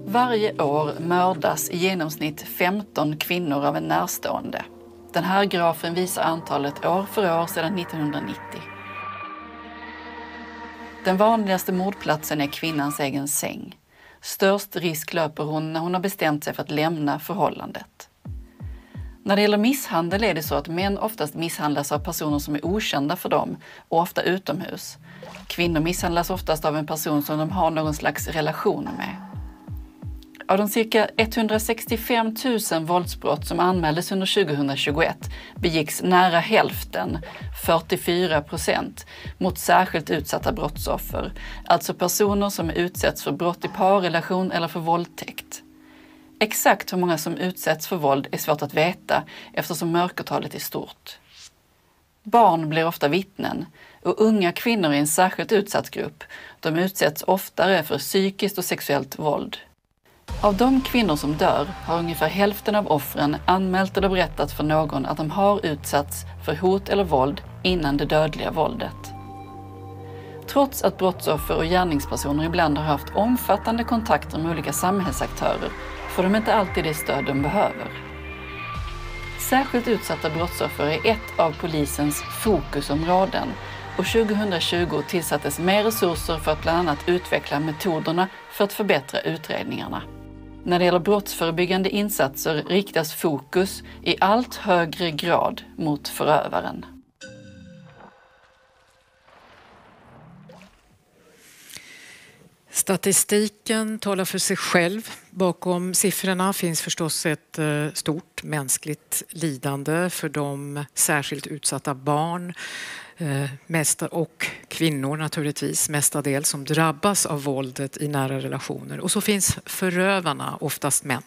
Varje år mördas i genomsnitt 15 kvinnor av en närstående. Den här grafen visar antalet år för år sedan 1990. Den vanligaste mordplatsen är kvinnans egen säng. Störst risk löper hon när hon har bestämt sig för att lämna förhållandet. När det gäller misshandel är det så att män oftast misshandlas av personer som är okända för dem och ofta utomhus. Kvinnor misshandlas oftast av en person som de har någon slags relation med. Av de cirka 165 000 våldsbrott som anmäldes under 2021 begicks nära hälften, 44%, mot särskilt utsatta brottsoffer, alltså personer som utsätts för brott i parrelation eller för våldtäkt. Exakt hur många som utsätts för våld är svårt att veta eftersom mörkertalet är stort. Barn blir ofta vittnen och unga kvinnor är en särskilt utsatt grupp. De utsätts oftare för psykiskt och sexuellt våld. Av de kvinnor som dör har ungefär hälften av offren anmält eller berättat för någon att de har utsatts för hot eller våld innan det dödliga våldet. Trots att brottsoffer och gärningspersoner ibland har haft omfattande kontakter med olika samhällsaktörer får de inte alltid det stöd de behöver. Särskilt utsatta brottsoffer är ett av polisens fokusområden och 2020 tillsattes mer resurser för att bland annat utveckla metoderna för att förbättra utredningarna. När det gäller brottsförebyggande insatser riktas fokus i allt högre grad mot förövaren. Statistiken talar för sig själv. Bakom siffrorna finns förstås ett stort mänskligt lidande för de särskilt utsatta barn och kvinnor naturligtvis, mestadels som drabbas av våldet i nära relationer. Och så finns förövarna, oftast män.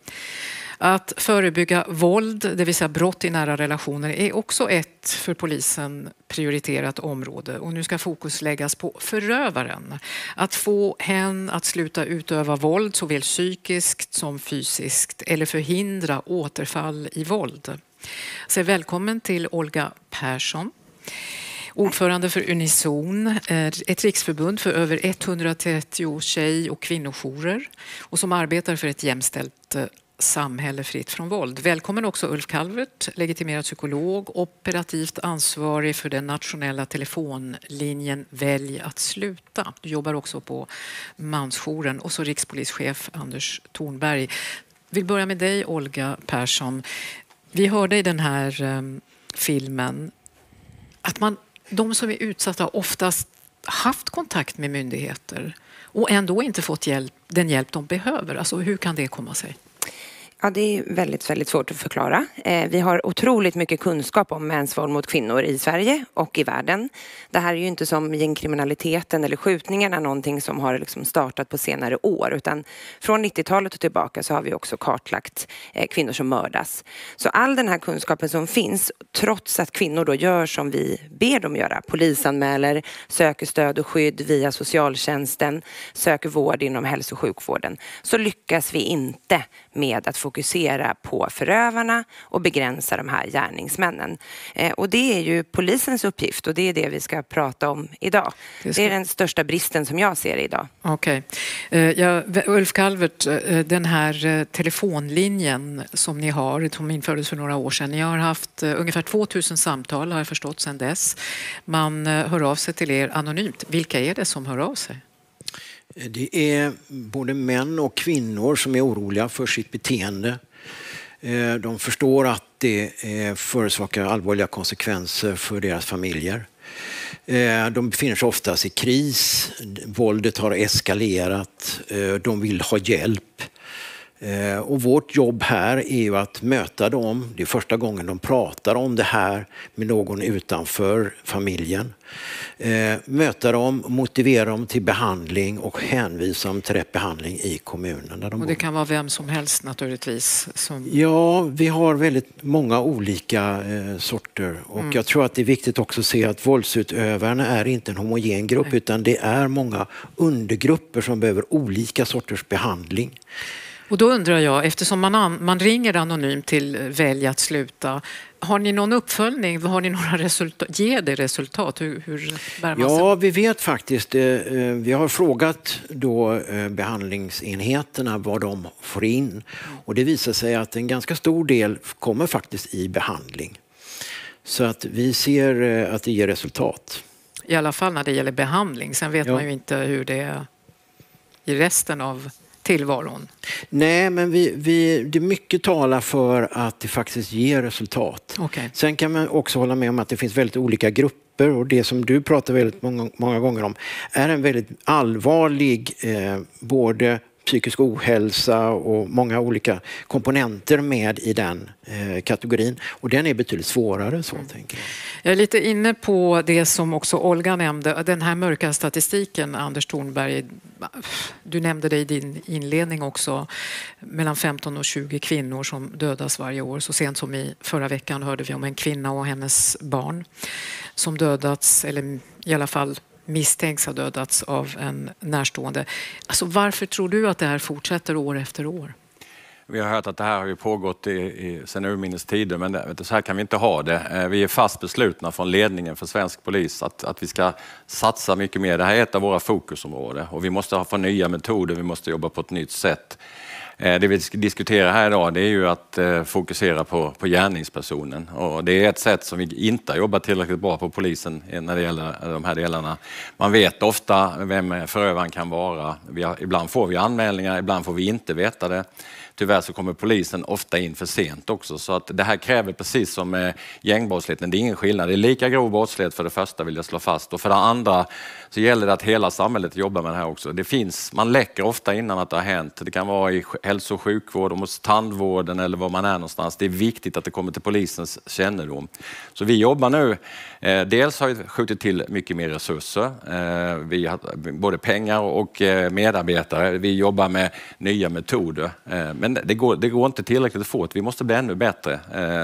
Att förebygga våld, det vill säga brott i nära relationer, är också ett för polisen prioriterat område. Och nu ska fokus läggas på förövaren. Att få hen att sluta utöva våld, såväl psykiskt som fysiskt, eller förhindra återfall i våld. Så välkommen till Olga Persson. Ordförande för Unison, ett riksförbund för över 130 tjej- och kvinnojourer och som arbetar för ett jämställt samhälle fritt från våld. Välkommen också Ulf Calvert, legitimerad psykolog, operativt ansvarig för den nationella telefonlinjen Välj att sluta. Du jobbar också på mansjouren och så rikspolischef Anders Thornberg. Vill börja med dig Olga Persson. Vi hörde i den här filmen att de som är utsatta oftast haft kontakt med myndigheter och ändå inte fått den hjälp de behöver. Alltså hur kan det komma sig? Ja, det är väldigt, väldigt svårt att förklara. Vi har otroligt mycket kunskap om mäns våld mot kvinnor i Sverige och i världen. Det här är ju inte som gängkriminaliteten eller skjutningarna någonting som har liksom startat på senare år. Utan från 90-talet och tillbaka så har vi också kartlagt kvinnor som mördas. Så all den här kunskapen som finns, trots att kvinnor då gör som vi ber dem göra. Polisanmäler, söker stöd och skydd via socialtjänsten, söker vård inom hälso- och sjukvården. Så lyckas vi inte med att fokusera på förövarna och begränsa de här gärningsmännen. Och det är ju polisens uppgift och det är det vi ska prata om idag. Det är den största bristen som jag ser idag. Okej. Ulf Calvert, den här telefonlinjen som ni har, som infördes för några år sedan. Ni har haft ungefär 2000 samtal har jag förstått sedan dess. Man hör av sig till er anonymt. Vilka är det som hör av sig? Det är både män och kvinnor som är oroliga för sitt beteende. De förstår att det förorsakar allvarliga konsekvenser för deras familjer. De befinner sig oftast i kris. Våldet har eskalerat. De vill ha hjälp. Och vårt jobb här är ju att möta dem. Det är första gången de pratar om det här med någon utanför familjen. Möta dem, motivera dem till behandling och hänvisa dem till rätt behandling i kommunen. Där de och det kan vara vem som helst naturligtvis. Ja, vi har väldigt många olika sorter. Och jag tror att det är viktigt också att se att våldsutövarna är inte en homogen grupp utan det är många undergrupper som behöver olika sorters behandling. Och då undrar jag, eftersom man ringer anonymt till Välj att sluta, har ni någon uppföljning? Har ni några resultat? Ger det resultat? Hur bär man sig? Ja, vi vet faktiskt. Vi har frågat då behandlingsenheterna vad de får in. Och det visar sig att en ganska stor del kommer faktiskt i behandling. Så att vi ser att det ger resultat. I alla fall när det gäller behandling. Sen vet man ju inte hur det är i resten av tillvaron. Nej, men det mycket talar för att det faktiskt ger resultat. Okay. Sen kan man också hålla med om att det finns väldigt olika grupper, och det som du pratar väldigt många gånger om är en väldigt allvarlig både psykisk ohälsa och många olika komponenter med i den kategorin. Och den är betydligt svårare så, tänker jag. Jag är lite inne på det som också Olga nämnde, den här mörka statistiken, Anders Thornberg. Du nämnde det i din inledning också, mellan 15 och 20 kvinnor som dödas varje år. Så sent som i förra veckan hörde vi om en kvinna och hennes barn som dödats, eller i alla fall misstänks ha dödats av en närstående. Alltså, varför tror du att det här fortsätter år efter år? Vi har hört att det här har ju pågått sedan urminnes tider, men så här kan vi inte ha det. Vi är fast beslutna från ledningen för svensk polis att vi ska satsa mycket mer. Det här är ett av våra fokusområden och vi måste få nya metoder, vi måste jobba på ett nytt sätt. Det vi diskuterar här idag, det är ju att fokusera på gärningspersonen, och det är ett sätt som vi inte har jobbat tillräckligt bra på polisen när det gäller de här delarna. Man vet ofta vem förövaren kan vara. Ibland får vi anmälningar, ibland får vi inte veta det. Tyvärr så kommer polisen ofta in för sent också, så att det här kräver, precis som med gängbrottsligheten, det är ingen skillnad. Det är lika grov brottslighet för det första, vill jag slå fast, och för det andra så gäller det att hela samhället jobbar med det här också. Man läcker ofta innan att det har hänt. Det kan vara i hälso- och sjukvård, hos tandvården eller var man är någonstans. Det är viktigt att det kommer till polisens kännedom. Så vi jobbar nu, dels har vi skjutit till mycket mer resurser. Vi har både pengar och medarbetare. Vi jobbar med nya metoder. Men det går inte tillräckligt fort. Vi måste bli ännu bättre.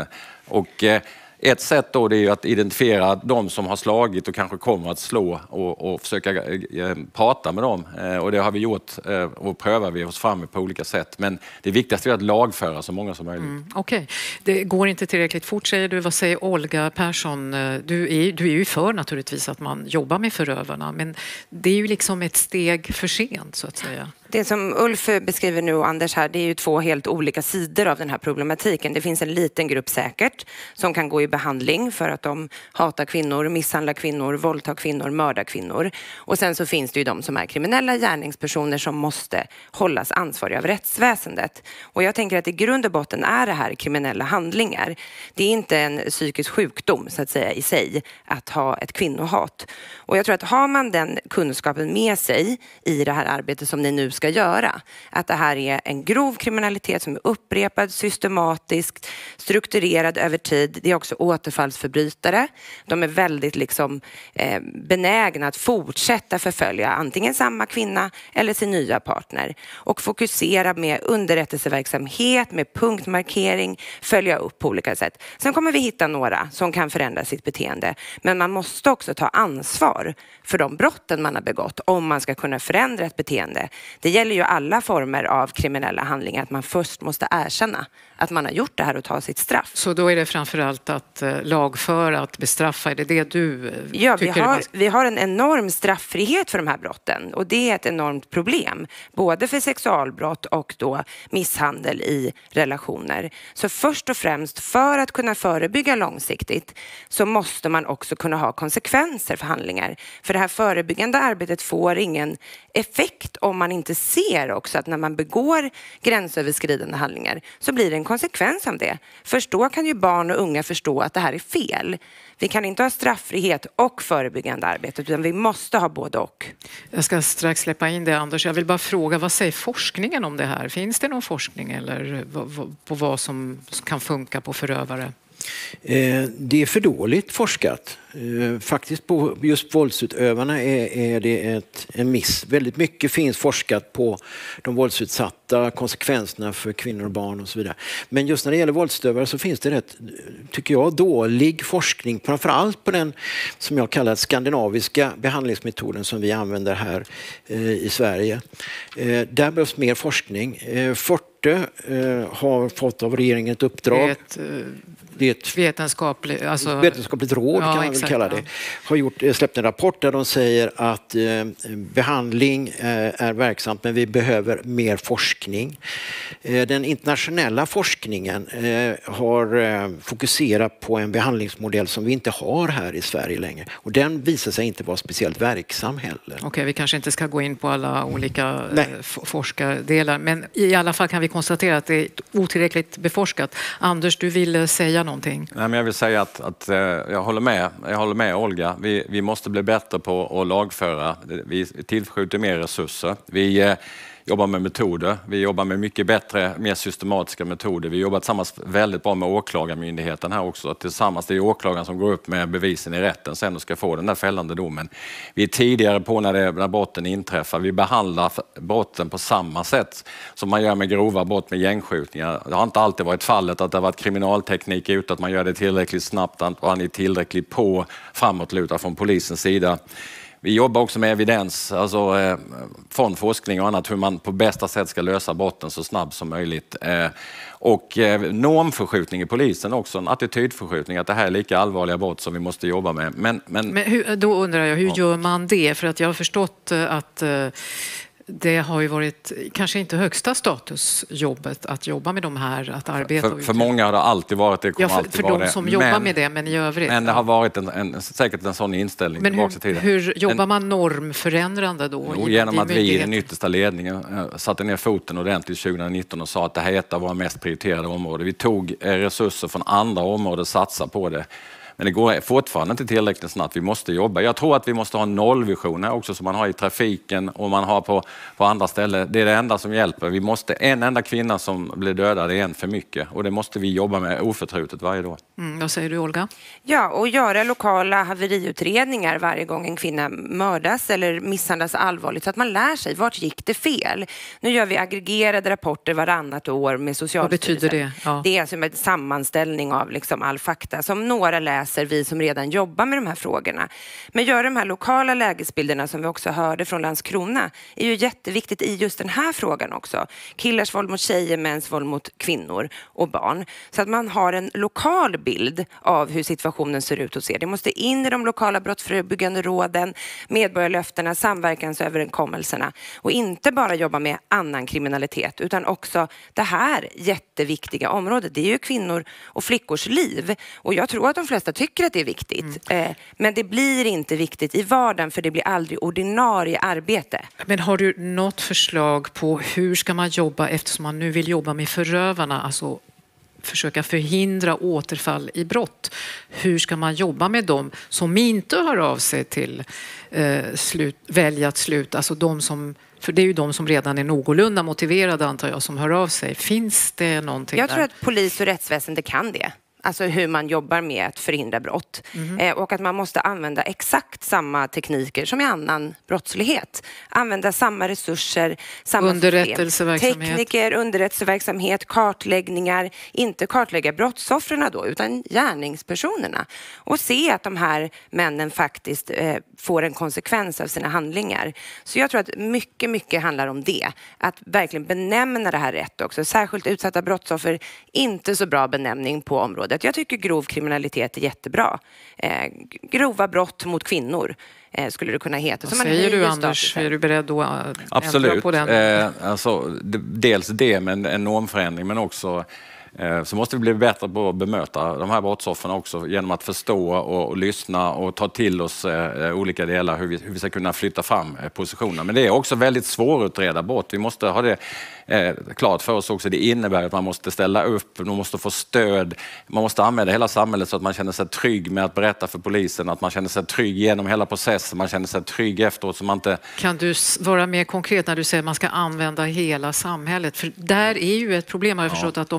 Ett sätt då, det är ju att identifiera de som har slagit och kanske kommer att slå och försöka prata med dem. Och det har vi gjort och prövar vi oss fram på olika sätt. Men det viktigaste är att lagföra så många som möjligt. Okej. Det går inte tillräckligt fort, säger du. Vad säger Olga Persson? Du är ju för naturligtvis att man jobbar med förövarna, men det är ju liksom ett steg för sent, så att säga. Det som Ulf beskriver nu och Anders här, det är ju två helt olika sidor av den här problematiken. Det finns en liten grupp säkert som kan gå i behandling för att de hatar kvinnor, misshandlar kvinnor, våldtar kvinnor, mördar kvinnor. Och sen så finns det ju de som är kriminella gärningspersoner som måste hållas ansvariga av rättsväsendet. Och jag tänker att i grund och botten är det här kriminella handlingar. Det är inte en psykisk sjukdom, så att säga, i sig att ha ett kvinnohat. Och jag tror att har man den kunskapen med sig i det här arbetet som ni nu ska göra, att det här är en grov kriminalitet som är upprepad, systematiskt, strukturerad över tid. Det är också återfallsförbrytare. De är väldigt benägna att fortsätta förfölja antingen samma kvinna eller sin nya partner, och fokusera med underrättelseverksamhet, med punktmarkering, följa upp på olika sätt. Sen kommer vi hitta några som kan förändra sitt beteende, men man måste också ta ansvar för de brotten man har begått om man ska kunna förändra ett beteende. Det gäller ju alla former av kriminella handlingar, att man först måste erkänna att man har gjort det här och ta sitt straff. Så då är det framförallt att lagföra, att bestraffa, är det det du Ja, tycker? Vi har en enorm strafffrihet för de här brotten, och det är ett enormt problem, både för sexualbrott och då misshandel i relationer. Så först och främst, för att kunna förebygga långsiktigt, så måste man också kunna ha konsekvenser för handlingar. För det här förebyggande arbetet får ingen effekt om man inte ser också att när man begår gränsöverskridande handlingar så blir det en konsekvens av det. Först då kan ju barn och unga förstå att det här är fel. Vi kan inte ha strafffrihet och förebyggande arbete, utan vi måste ha både och. Jag ska strax släppa in det, Anders. Jag vill bara fråga, vad säger forskningen om det här? Finns det någon forskning eller på vad som kan funka på förövare? Det är för dåligt forskat. Faktiskt på just våldsutövarna är det en miss. Väldigt mycket finns forskat på de våldsutsatta, konsekvenserna för kvinnor och barn och så vidare. Men just när det gäller våldsutövare så finns det rätt, tycker jag, dålig forskning. Framförallt på den som jag kallar skandinaviska behandlingsmetoden som vi använder här i Sverige. Där behövs mer forskning. Forte har fått av regeringen ett uppdrag. Det är ett vetenskapligt råd, kan man väl kalla det. Har släppt en rapport där de säger att behandling är verksamt, men vi behöver mer forskning. Den internationella forskningen har fokuserat på en behandlingsmodell som vi inte har här i Sverige längre. Och den visar sig inte vara speciellt verksam heller. Okej, vi kanske inte ska gå in på alla olika forskardelar, men i alla fall kan vi konstatera att det är otillräckligt beforskat. Anders, du ville säga någonting? Nej, men jag vill säga att jag håller med Olga. Vi måste bli bättre på att lagföra. Vi tillskjuter mer resurser. Vi jobbar med metoder. Vi jobbar med mycket bättre, mer systematiska metoder. Vi jobbar tillsammans väldigt bra med åklagarmyndigheten här också. Tillsammans, det är åklagaren som går upp med bevisen i rätten sen och ska få den där fällande domen. Vi är tidigare på när brotten inträffar. Vi behandlar brotten på samma sätt som man gör med grova brott med gängskjutningar. Det har inte alltid varit fallet att det har varit kriminalteknik ut, att man gör det tillräckligt snabbt och man är tillräckligt på framåtlutad från polisens sida. Vi jobbar också med evidens, alltså från forskning och annat, hur man på bästa sätt ska lösa brotten så snabbt som möjligt. Och normförskjutning i polisen också, en attitydförskjutning, att det här är lika allvarliga brott som vi måste jobba med. Men då undrar jag, hur gör man det? För att jag har förstått att det har ju varit kanske inte högsta statusjobbet att jobba med de här, att arbeta. För många har det alltid varit det. För de som jobbar med det, men i övrigt. Men det har varit säkert en sån inställning. Men hur jobbar man normförändrande då? Genom att vi i den yttersta ledningen satte ner foten ordentligt 2019 och sa att det här är ett av våra mest prioriterade områden. Vi tog resurser från andra områden och satsade på det. Men det går fortfarande inte tillräckligt snabbt. Vi måste jobba. Jag tror att vi måste ha en nollvision här också, som man har i trafiken och man har på andra ställen. Det är det enda som hjälper. Vi måste, en enda kvinna som blir dödad är en för mycket. Och det måste vi jobba med oförtrutet varje dag. Vad säger du, Olga? Ja, och göra lokala haveriutredningar varje gång en kvinna mördas eller misshandlas allvarligt, så att man lär sig vart gick det fel. Nu gör vi aggregerade rapporter varannat år med Socialstyrelsen. Vad betyder det? Ja. Det är alltså en sammanställning av all fakta som några läser, vi som redan jobbar med de här frågorna. Men gör de här lokala lägesbilderna som vi också hörde från Landskrona är ju jätteviktigt i just den här frågan också. Killars våld mot tjejer, mäns våld mot kvinnor och barn. Så att man har en lokal bild av hur situationen ser ut hos er. Det måste in i de lokala brottsförebyggande råden, medborgarlöftena, samverkansöverenskommelserna. Och inte bara jobba med annan kriminalitet, utan också det här jätteviktiga området. Det är ju kvinnor och flickors liv. Och jag tror att de flesta tycker att det är viktigt. Men det blir inte viktigt i vardagen, för det blir aldrig ordinarie arbete. Men har du något förslag på hur ska man jobba, eftersom man nu vill jobba med förövarna, alltså försöka förhindra återfall i brott? Hur ska man jobba med dem som inte hör av sig till välja att sluta? Alltså de som, för det är ju de som redan är någorlunda motiverade, antar jag, som hör av sig. Finns det någonting där? Jag tror att polis och rättsväsende kan det. Alltså hur man jobbar med att förhindra brott. Och att man måste använda exakt samma tekniker som i annan brottslighet. Använda samma resurser, samma underrättelseverksamhet. Tekniker, underrättelseverksamhet, kartläggningar. Inte kartlägga brottsoffren då, utan gärningspersonerna. Och se att de här männen faktiskt får en konsekvens av sina handlingar. Så jag tror att mycket handlar om det. Att verkligen benämna det här rätt också. Särskilt utsatta brottsoffer, inte så bra benämning på området. Jag tycker grov kriminalitet är jättebra. Grova brott mot kvinnor skulle det kunna heta. Vad säger du, Anders? Är du beredd att ändra på den? Alltså, dels det med en normförändring, men också så måste vi bli bättre på att bemöta de här brottsoffren också genom att förstå och lyssna och ta till oss olika delar hur vi ska kunna flytta fram positionerna. Men det är också väldigt svårutreda brott. Vi måste ha det klart för oss också. Det innebär att man måste ställa upp, man måste få stöd, man måste använda hela samhället så att man känner sig trygg med att berätta för polisen, att man känner sig trygg genom hela processen, man känner sig trygg efteråt. Så man inte... Kan du vara mer konkret när du säger att man ska använda hela samhället? För där är ju ett problem, har jag förstått, att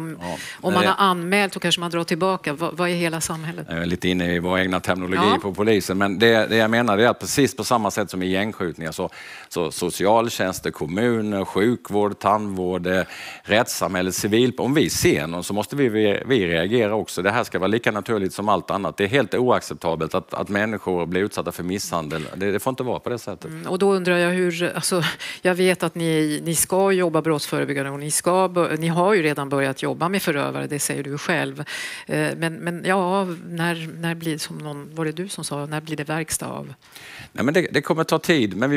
Om man har anmält så kanske man drar tillbaka. Vad är hela samhället? Jag är lite inne i vår egna terminologi på polisen. Men det jag menar är att precis på samma sätt som i gängskjutningar så socialtjänster, kommuner, sjukvård, tandvård, rättssamhället, civil. Om vi ser någon så måste vi reagera också. Det här ska vara lika naturligt som allt annat. Det är helt oacceptabelt att människor blir utsatta för misshandel. Det får inte vara på det sättet. Och då undrar jag jag vet att ni ska jobba brottsförebyggande och ni har ju redan börjat jobba med förövare, det säger du själv. Men när blir som någon, var det du som sa, när blir det verkstad av? Nej, men det kommer ta tid, men i och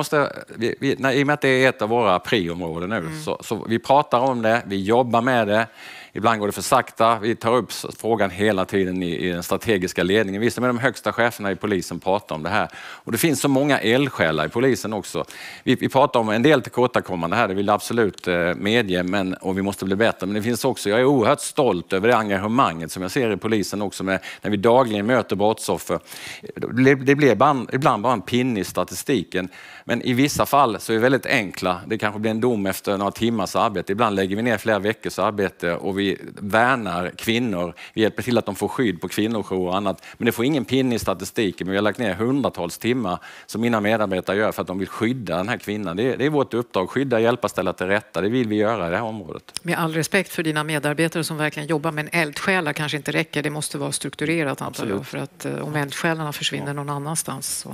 med att det är ett av våra priområden nu, så vi pratar om det, vi jobbar med det. Ibland går det för sakta. Vi tar upp frågan hela tiden i den strategiska ledningen. Vi som är de högsta cheferna i polisen pratar om det här. Och det finns så många eldsjälar i polisen också. Vi pratar om en del tillkortakommande här, det vill jag absolut medge, och vi måste bli bättre. Men det finns också, jag är oerhört stolt över det engagemanget som jag ser i polisen också, när vi dagligen möter brottsoffer. Det blir ibland bara en pinne i statistiken. Men i vissa fall så är det väldigt enkla. Det kanske blir en dom efter några timmars arbete. Ibland lägger vi ner flera veckors arbete och vi värnar kvinnor. Vi hjälper till att de får skydd på kvinnojourer och annat. Men det får ingen pinne i statistiken. Men vi har lagt ner hundratals timmar som mina medarbetare gör för att de vill skydda den här kvinnan. Det är vårt uppdrag. Skydda, hjälpa, ställa till rätta. Det vill vi göra i det här området. Med all respekt för dina medarbetare som verkligen jobbar med en eldsjälar kanske inte räcker. Det måste vara strukturerat, antar jag. För att om eldsjälarna försvinner någon annanstans så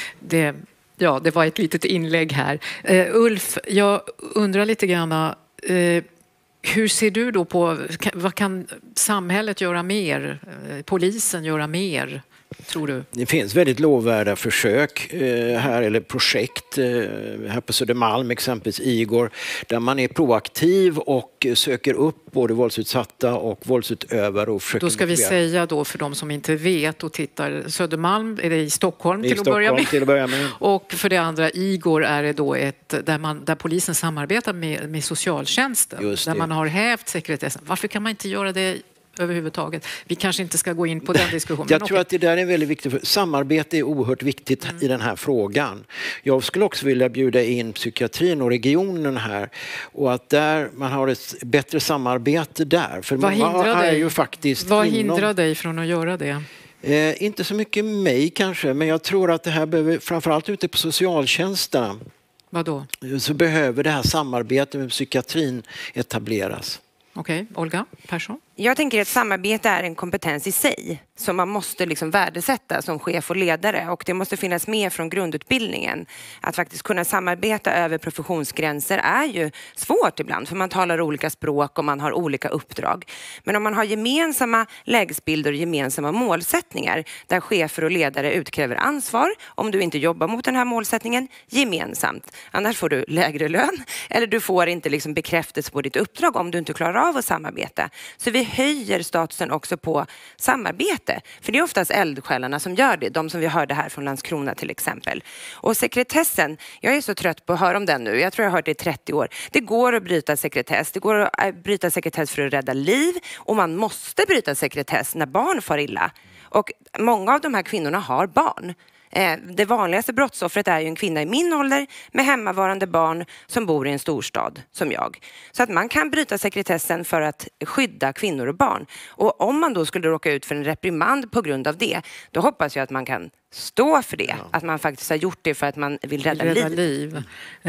det var ett litet inlägg här. Ulf, jag undrar lite grann, hur ser du då på, vad kan samhället göra mer? Polisen göra mer? Tror du? Det finns väldigt lovvärda försök här, eller projekt här på Södermalm, exempelvis Igor, där man är proaktiv och söker upp både våldsutsatta och våldsutövare. Och då ska vi säga då för de som inte vet och tittar, Södermalm är det i Stockholm till att börja med. Och för det andra, Igor är det då där polisen samarbetar med socialtjänsten. Där man har hävt sekretessen. Varför kan man inte göra det överhuvudtaget? Vi kanske inte ska gå in på den diskussionen. Jag tror att det där är väldigt viktigt. Samarbete är oerhört viktigt i den här frågan. Jag skulle också vilja bjuda in psykiatrin och regionen här, och att där man har ett bättre samarbete där. För vad hindrar dig från att göra det? Inte så mycket mig kanske, men jag tror att det här behöver, framförallt ute på socialtjänsterna. Vadå? Så behöver det här samarbetet med psykiatrin etableras. Okej, Olga Persson? Jag tänker att samarbete är en kompetens i sig som man måste värdesätta som chef och ledare, och det måste finnas med från grundutbildningen. Att faktiskt kunna samarbeta över professionsgränser är ju svårt ibland, för man talar olika språk och man har olika uppdrag. Men om man har gemensamma lägesbilder och gemensamma målsättningar där chefer och ledare utkräver ansvar om du inte jobbar mot den här målsättningen gemensamt. Annars får du lägre lön eller du får inte bekräftelse på ditt uppdrag om du inte klarar av att samarbeta. Så vi höjer statusen också på samarbete. För det är oftast eldsjälarna som gör det. De som vi hörde här från Landskrona till exempel. Och sekretessen, jag är så trött på att höra om den nu. Jag tror jag har hört det i 30 år. Det går att bryta sekretess. Det går att bryta sekretess för att rädda liv. Och man måste bryta sekretess när barn far illa. Och många av de här kvinnorna har barn. Det vanligaste brottsoffret är ju en kvinna i min ålder med hemmavarande barn som bor i en storstad som jag. Så att man kan bryta sekretessen för att skydda kvinnor och barn. Och om man då skulle råka ut för en reprimand på grund av det, då hoppas jag att man kan stå för det. Ja. Att man faktiskt har gjort det för att man vill rädda liv.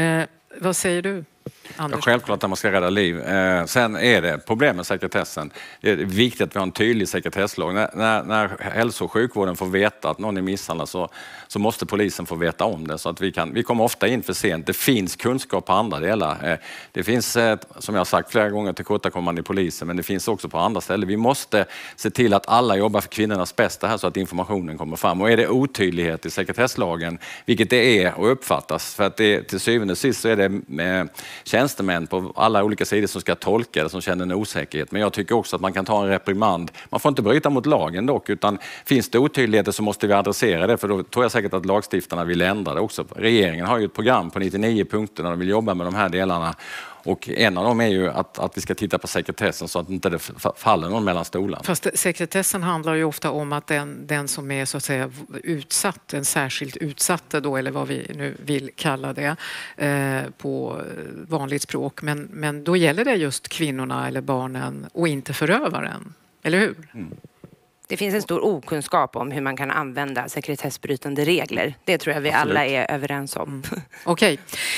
Vad säger du, Anders? Ja, självklart att man ska rädda liv. Sen är det problem med sekretessen. Det är viktigt att vi har en tydlig sekretesslag. När hälso- och sjukvården får veta att någon är misshandlad så måste polisen få veta om det. Så att vi kommer ofta in för sent. Det finns kunskap på andra delar. Det finns, som jag har sagt flera gånger, tillkortakommande i polisen, men det finns också på andra ställen. Vi måste se till att alla jobbar för kvinnornas bästa här så att informationen kommer fram. Och är det otydlighet i sekretesslagen, vilket det är och uppfattas, för att det till syvende och sist så är det tjänstemän på alla olika sidor som ska tolka det, som känner en osäkerhet. Men jag tycker också att man kan ta en reprimand. Man får inte bryta mot lagen dock, utan finns det otydligheter så måste vi adressera det, för då tror jag säkert att lagstiftarna vill ändra det också. Regeringen har ju ett program på 99 punkter när de vill jobba med de här delarna. Och en av dem är ju att vi ska titta på sekretessen så att inte det faller någon mellan stolarna. Fast sekretessen handlar ju ofta om att den som är så att säga utsatt, en särskilt utsatt då, eller vad vi nu vill kalla det på vanligt språk. Men då gäller det just kvinnorna eller barnen och inte förövaren, eller hur? Mm. Det finns en stor okunskap om hur man kan använda sekretessbrytande regler. Det tror jag vi alla är överens om. Okej.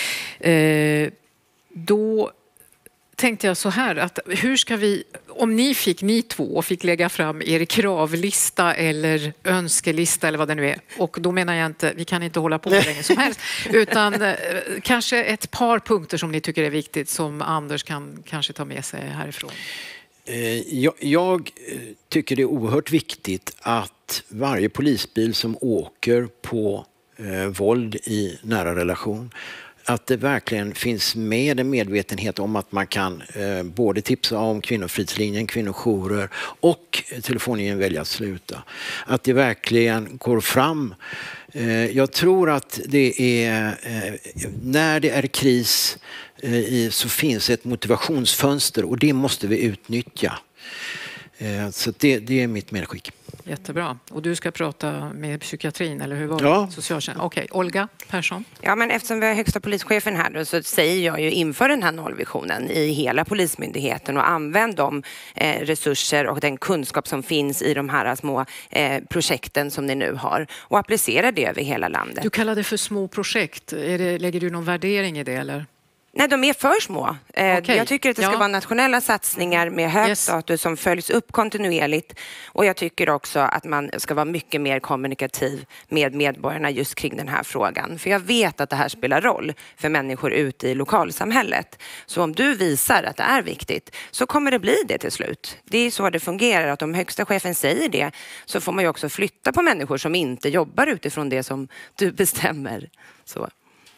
Då tänkte jag så här att hur ska vi, om ni två fick lägga fram er kravlista eller önskelista eller vad det nu är, och då menar jag inte, vi kan inte hålla på länge som helst, utan kanske ett par punkter som ni tycker är viktigt som Anders kan kanske ta med sig härifrån. Jag tycker det är oerhört viktigt att varje polisbil som åker på våld i nära relation, att det verkligen finns med en medvetenhet om att man kan både tipsa om kvinnofridslinjen, kvinnojourer och telefonlinjen Välja att sluta. Att det verkligen går fram. Jag tror att det är när det är kris så finns ett motivationsfönster och det måste vi utnyttja. Så det är mitt medskick. Jättebra. Och du ska prata med psykiatrin, eller hur var det? Ja. Socialtjänst. Okej, Olga Persson. Ja, men eftersom vi har högsta polischefen här då, så säger jag ju inför den här nollvisionen i hela polismyndigheten och använd de resurser och den kunskap som finns i de här små projekten som ni nu har och applicera det över hela landet. Du kallar det för små projekt. Lägger du någon värdering i det, eller? Nej, de är för små. Okay. Jag tycker att det ska vara nationella satsningar med hög status som följs upp kontinuerligt. Och jag tycker också att man ska vara mycket mer kommunikativ med medborgarna just kring den här frågan. För jag vet att det här spelar roll för människor ute i lokalsamhället. Så om du visar att det är viktigt så kommer det bli det till slut. Det är så det fungerar, att om högsta chefen säger det så får man ju också flytta på människor som inte jobbar utifrån det som du bestämmer. Så.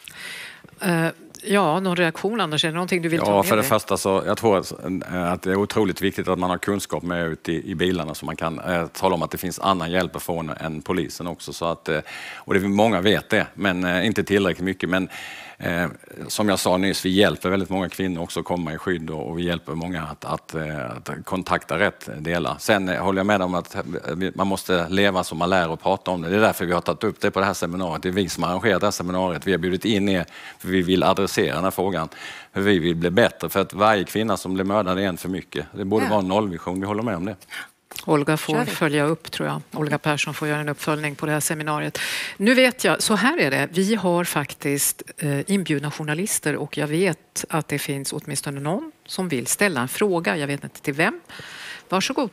Ja, någon reaktion Anders? Är det någonting du vill ta med? Ja, för det första så jag tror att det är otroligt viktigt att man har kunskap med ut i bilarna så man kan tala om att det finns annan hjälp att få än polisen också. Så att, och det, många vet det, men inte tillräckligt mycket. Men som jag sa nyss, vi hjälper väldigt många kvinnor också att komma i skydd och vi hjälper många att kontakta rätt delar. Sen håller jag med om att man måste leva som man lär och prata om det. Det är därför vi har tagit upp det på det här seminariet. Det är vi som har arrangerat det här seminariet. Vi har bjudit in er för vi vill adressera den här frågan. För vi vill bli bättre, för att varje kvinna som blir mördad är en för mycket. Det borde vara en nollvision, vi håller med om det. Olga får följa upp, tror jag. Olga Persson får göra en uppföljning på det här seminariet. Nu vet jag, så här är det. Vi har faktiskt inbjudna journalister och jag vet att det finns åtminstone någon som vill ställa en fråga. Jag vet inte till vem. Varsågod.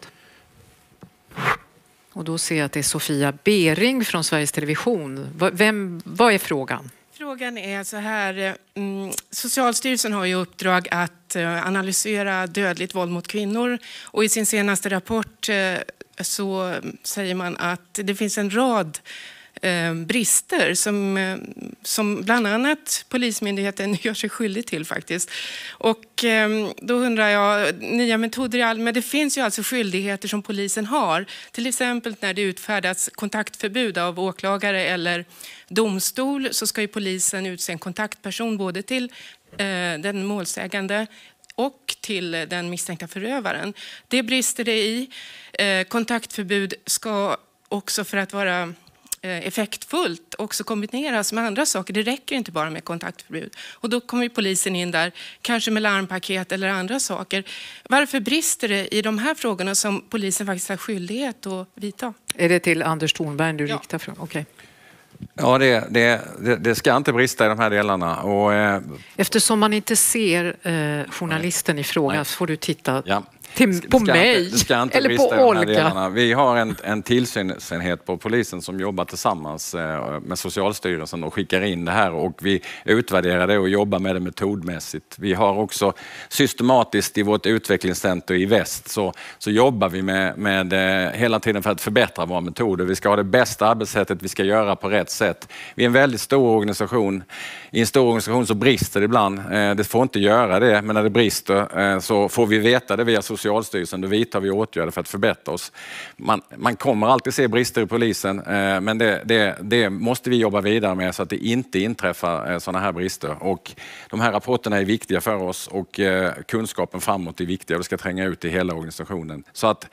Och då ser jag att det är Sofia Bering från Sveriges Television. Vad är frågan? Frågan är så här, Socialstyrelsen har ju uppdrag att analysera dödligt våld mot kvinnor och i sin senaste rapport så säger man att det finns en rad brister som bland annat Polismyndigheten gör sig skyldig till faktiskt. Och då undrar jag, nya metoder men det finns ju alltså skyldigheter som polisen har. Till exempel när det utfärdas kontaktförbud av åklagare eller domstol så ska ju polisen utse en kontaktperson både till den målsägande och till den misstänkta förövaren. Det brister det i. Kontaktförbud ska också för att vara effektfullt också kombineras med andra saker. Det räcker inte bara med kontaktförbud. Och då kommer polisen in där, kanske med larmpaket eller andra saker. Varför brister det i de här frågorna som polisen faktiskt har skyldighet att vidta? Är det till Anders Thornberg du riktar från? Okej. Ja, det ska inte brista i de här delarna. Och, eftersom man inte ser journalisten i fråga så får du titta på mig eller på Olga. Vi har en tillsynsenhet på polisen som jobbar tillsammans med Socialstyrelsen och skickar in det här och vi utvärderar det och jobbar med det metodmässigt. Vi har också systematiskt i vårt utvecklingscenter i väst så jobbar vi med hela tiden för att förbättra våra metoder. Vi ska ha det bästa arbetssättet, vi ska göra på rätt sätt. Vi är en väldigt stor organisation. I en stor organisation så brister det ibland. Det får inte göra det, men när det brister så får vi veta det via Socialstyrelsen Socialstyrelsen, då vidtar vi åtgärder för att förbättra oss. Man kommer alltid se brister i polisen, men det måste vi jobba vidare med så att det inte inträffar sådana här brister. Och de här rapporterna är viktiga för oss och kunskapen framåt är viktig och det ska tränga ut i hela organisationen. Så att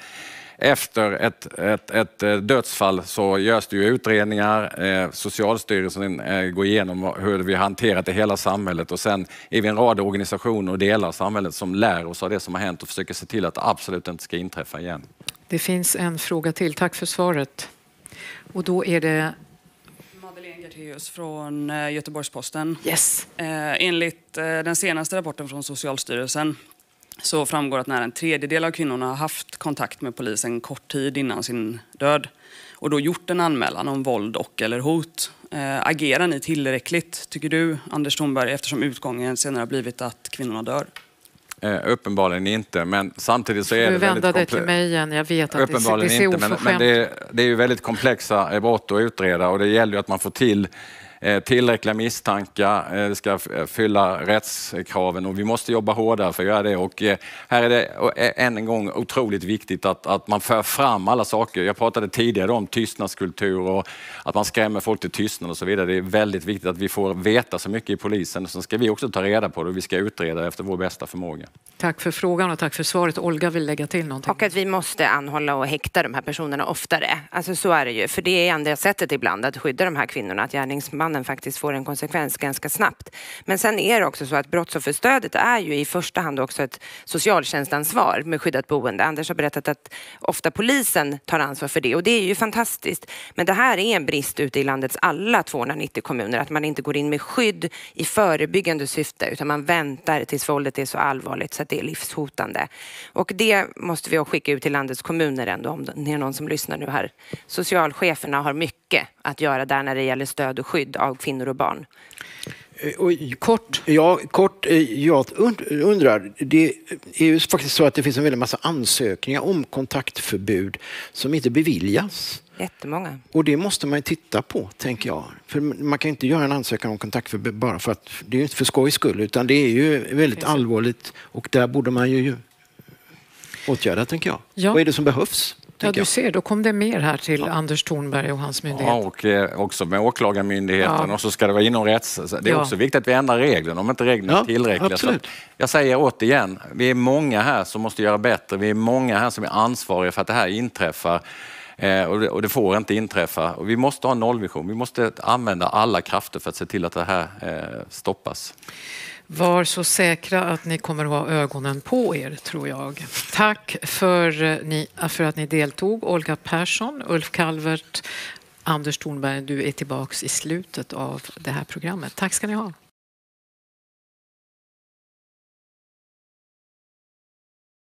efter ett dödsfall så görs det ju utredningar, Socialstyrelsen går igenom hur vi har hanterat det hela samhället och sen är vi en rad organisationer och delar av samhället som lär oss av det som har hänt och försöker se till att det absolut inte ska inträffa igen. Det finns en fråga till. Tack för svaret. Och då är det Madeleine Gertheus från Göteborgs-Posten. Yes. Enligt den senaste rapporten från Socialstyrelsen så framgår att när en tredjedel av kvinnorna har haft kontakt med polisen kort tid innan sin död och då gjort en anmälan om våld och eller hot. Agerar ni tillräckligt, tycker du, Anders Thornberg, eftersom utgången senare har blivit att kvinnorna dör? Uppenbarligen inte, men samtidigt så är det vända dig till mig igen. Jag vet att uppenbarligen det ser inte, men det är ju väldigt komplexa brott att utreda och det gäller ju att man får till tillräckliga misstankar, det ska fylla rättskraven och vi måste jobba hårdare för att göra det. Och här är det än en gång otroligt viktigt att man för fram alla saker. Jag pratade tidigare om tystnadskultur och att man skrämmer folk till tystnad och så vidare. Det är väldigt viktigt att vi får veta så mycket i polisen. Så ska vi också ta reda på det och vi ska utreda efter vår bästa förmåga. Tack för frågan och tack för svaret. Olga vill lägga till någonting. Och att vi måste anhålla och häkta de här personerna oftare. Alltså så är det ju. För det är andra sättet ibland att skydda de här kvinnorna. Att gärningsmannen faktiskt får en konsekvens ganska snabbt. Men sen är det också så att brottsofferstödet är ju i första hand också ett socialtjänstansvar med skyddat boende. Anders har berättat att ofta polisen tar ansvar för det och det är ju fantastiskt. Men det här är en brist ute i landets alla 290 kommuner att man inte går in med skydd i förebyggande syfte utan man väntar tills våldet är så allvarligt så att det är livshotande. Och det måste vi också skicka ut till landets kommuner ändå om det är någon som lyssnar nu här. Socialcheferna har mycket att göra där när det gäller stöd och skydd av kvinnor och barn. Kort. Ja, kort. Jag undrar, det är ju faktiskt så att det finns en väldigt massa ansökningar om kontaktförbud som inte beviljas. Jättemånga. Och det måste man ju titta på, tänker jag. För man kan inte göra en ansökan om kontaktförbud bara för att det är inte för skojs skull, utan det är ju väldigt allvarligt och där borde man ju åtgärda, tänker jag. Ja. Vad är det som behövs? Ja, du ser, då kom det mer här till Anders Thornberg och hans myndighet. Ja, och också med åklagarmyndigheten och så ska det vara inom rätts... Det är också viktigt att vi ändrar reglerna om inte reglerna är tillräckliga. Så jag säger återigen, vi är många här som måste göra bättre. Vi är många här som är ansvariga för att det här inträffar. Och det får inte inträffa. Och vi måste ha en nollvision. Vi måste använda alla krafter för att se till att det här stoppas. Var så säkra att ni kommer att ha ögonen på er, tror jag. Tack för att ni deltog. Olga Persson, Ulf Calvert, Anders Thornberg, du är tillbaks i slutet av det här programmet. Tack ska ni ha.